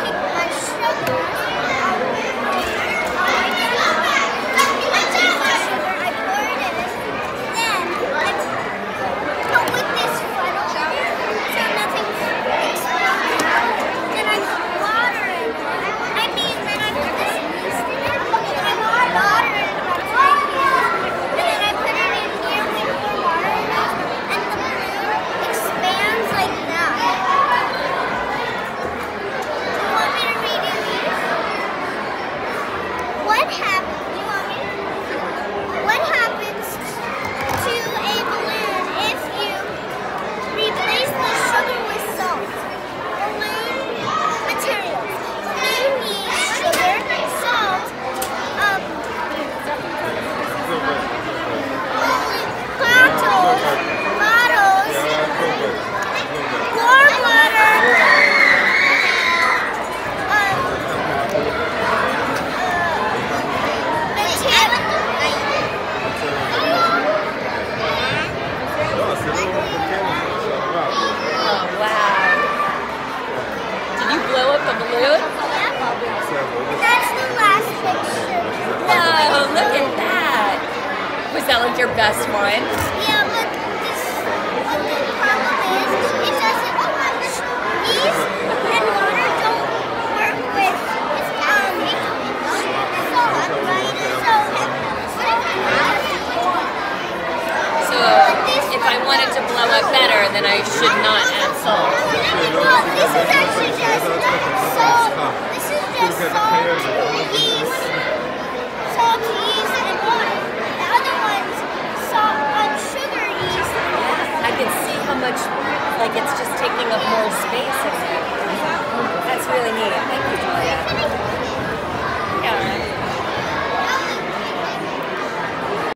That's the last picture. Whoa, look at that. Was that like your best one? Yeah, but the problem is it doesn't yeast and water don't work with salt, right? So if I wanted to blow up better, then I should not add salt. Well, this is actually just salt. This is just salt, yeast, and water. The other one's sugar, yeast. I can see how much, like, it's just taking up more space in there.